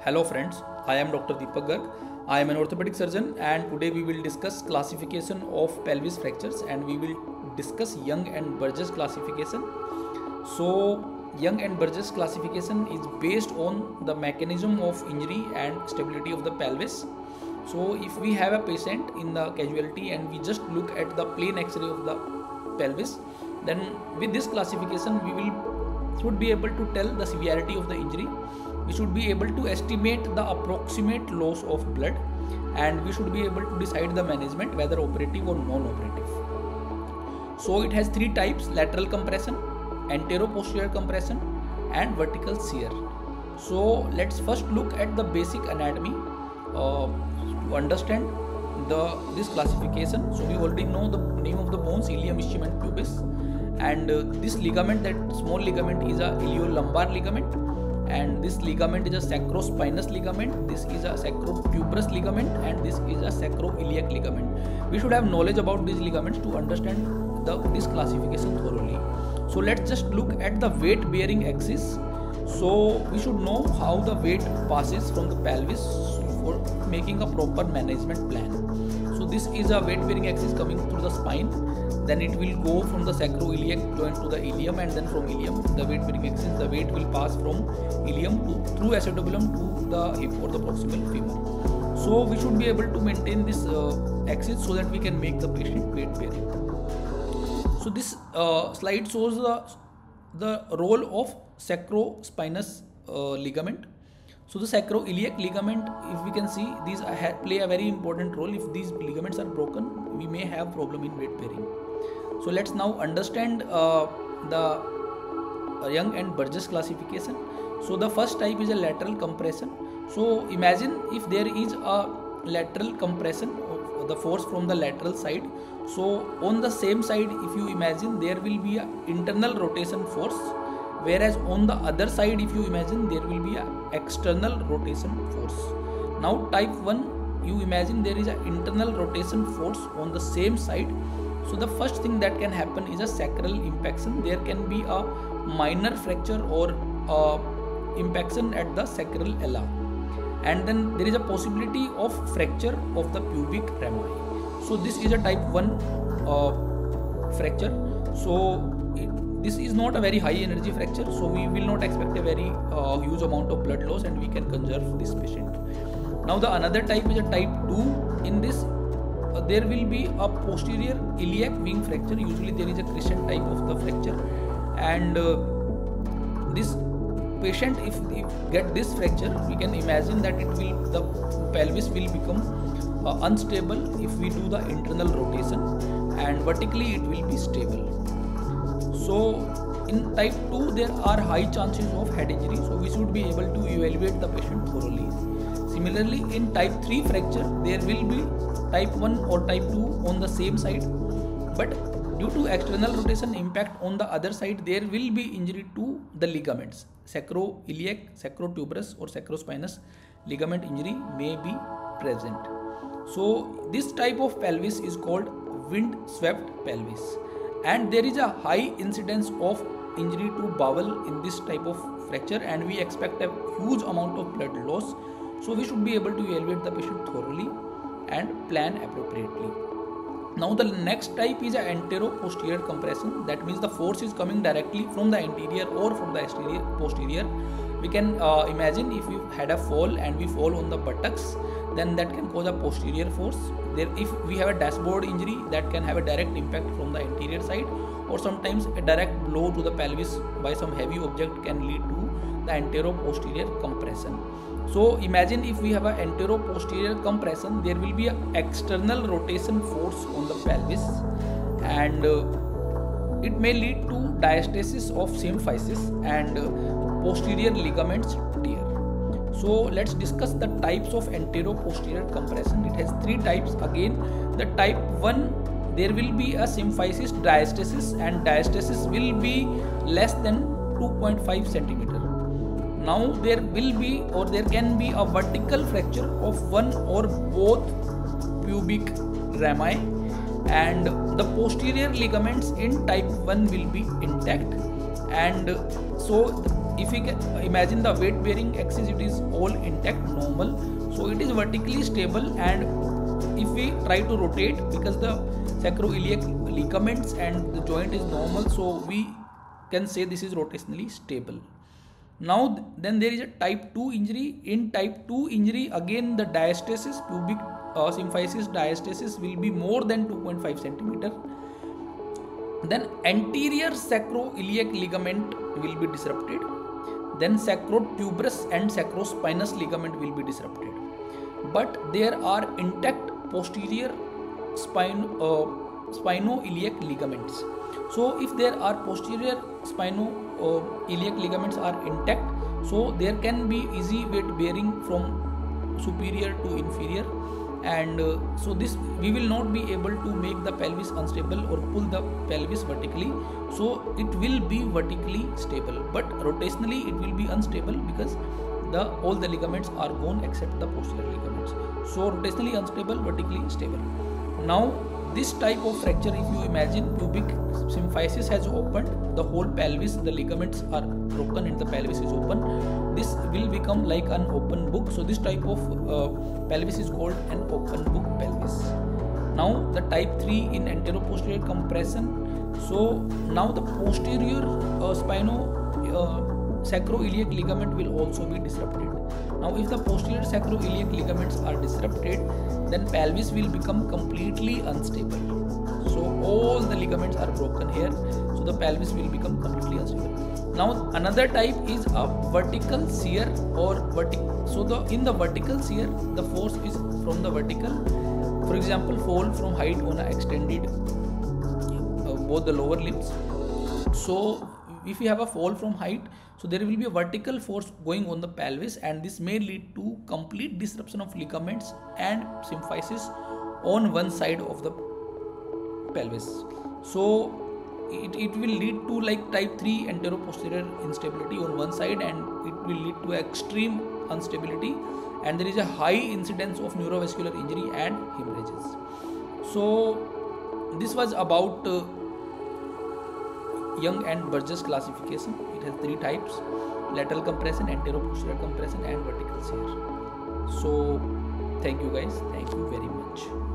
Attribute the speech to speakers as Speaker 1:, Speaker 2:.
Speaker 1: Hello friends, I am Dr. Deepak Garg. I am an orthopedic surgeon and today we will discuss classification of pelvis fractures and we will discuss Young and Burgess classification. So Young and Burgess classification is based on the mechanism of injury and stability of the pelvis. So if we have a patient in the casualty and we just look at the plain X-ray of the pelvis, then with this classification we should be able to tell the severity of the injury. We should be able to estimate the approximate loss of blood and we should be able to decide the management whether operative or non-operative. So it has three types: lateral compression, antero-posterior compression and vertical shear. So let's first look at the basic anatomy to understand this classification. So we already know the name of the bones, ilium, ischium and pubis, and this ligament, that small ligament, is a iliolumbar ligament, and this ligament is a sacrospinous ligament, this is a sacrotuberous ligament, and this is a sacroiliac ligament. We should have knowledge about these ligaments to understand this classification thoroughly. So let's just look at the weight bearing axis. So we should know how the weight passes from the pelvis for making a proper management plan. So this is a weight bearing axis coming through the spine, then it will go from the sacroiliac joint to the ilium, and then from ilium, the weight bearing axis, the weight will pass from ilium through acetabulum to the hip or the proximal femur. So we should be able to maintain this axis so that we can make the patient weight bearing. So this slide shows the role of sacrospinous ligament. So the sacroiliac ligament, if we can see, these play a very important role. If these ligaments are broken, we may have problem in weight bearing. So let's now understand the Young and Burgess classification. So the first type is a lateral compression. So imagine if there is a lateral compression of the force from the lateral side. So on the same side, if you imagine, there will be an internal rotation force, whereas on the other side, if you imagine, there will be an external rotation force. Now type 1, you imagine there is an internal rotation force on the same side. So the first thing that can happen is a sacral impaction. There can be a minor fracture or impaction at the sacral ala, and then there is a possibility of fracture of the pubic rami. So this is a type 1 fracture. So this is not a very high energy fracture, so we will not expect a very huge amount of blood loss and we can conserve this patient. Now the another type is a type 2. In this there will be a posterior iliac wing fracture. Usually there is a crescent type of the fracture, and this patient, if get this fracture, we can imagine that the pelvis will become unstable if we do the internal rotation, and vertically it will be stable. So in type 2 there are high chances of head injury, so we should be able to evaluate the patient thoroughly. Similarly, in type 3 fracture, there will be type 1 or type 2 on the same side, but due to external rotation impact on the other side, there will be injury to the ligaments. Sacroiliac, sacrotuberous or sacrospinous ligament injury may be present. So this type of pelvis is called wind swept pelvis, and there is a high incidence of injury to bowel in this type of fracture, and we expect a huge amount of blood loss. So we should be able to evaluate the patient thoroughly and plan appropriately. Now the next type is an antero-posterior compression. That means the force is coming directly from the anterior or from the posterior. We can imagine if you had a fall and we fall on the buttocks, then that can cause a posterior force. If we have a dashboard injury, that can have a direct impact from the anterior side, or sometimes a direct blow to the pelvis by some heavy object can lead to the antero-posterior compression. So imagine if we have an antero-posterior compression, there will be an external rotation force on the pelvis, and it may lead to diastasis of symphysis and posterior ligaments tear. So let's discuss the types of antero-posterior compression. It has three types. Again, the type 1, there will be a symphysis diastasis, and diastasis will be less than 2.5 centimeter. Now there will be, or there can be, a vertical fracture of one or both pubic rami, and the posterior ligaments in type 1 will be intact, and so if we can imagine the weight bearing axis, it is all intact, normal, so it is vertically stable. And if we try to rotate, because the sacroiliac ligaments and the joint is normal, so we can say this is rotationally stable. Now then there is a type 2 injury. In type 2 injury, again the diastasis, pubic symphysis diastasis will be more than 2.5 centimeter. Then anterior sacroiliac ligament will be disrupted. Then sacrotuberous and sacrospinous ligament will be disrupted. But there are intact posterior spinoiliac ligaments. So if there are posterior spinoiliac ligaments are intact, so there can be easy weight bearing from superior to inferior, and so this we will not be able to make the pelvis unstable or pull the pelvis vertically, so it will be vertically stable, but rotationally it will be unstable because all the ligaments are gone except the posterior ligaments. So rotationally unstable, vertically stable. Now this type of fracture, if you imagine pubic symphysis has opened, the whole pelvis, the ligaments are broken and the pelvis is open, this will become like an open book. So this type of pelvis is called an open book pelvis. Now the type 3 in anteroposterior compression. So now the posterior sacroiliac ligament will also be disrupted. Now if the posterior sacroiliac ligaments are disrupted, then pelvis will become completely unstable. So all the ligaments are broken here, so the pelvis will become completely unstable. Now another type is a vertical shear or vertical. So in the vertical shear, the force is from the vertical. For example, fall from height on a extended both the lower limbs. So if you have a fall from height, so there will be a vertical force going on the pelvis, and this may lead to complete disruption of ligaments and symphysis on one side of the pelvis. So it will lead to like type 3 anteroposterior instability on one side, and it will lead to extreme instability, and there is a high incidence of neurovascular injury and hemorrhages. So this was about Young and Burgess classification. It has 3 types: lateral compression, anteroposterior compression, and vertical shear. So thank you guys, thank you very much.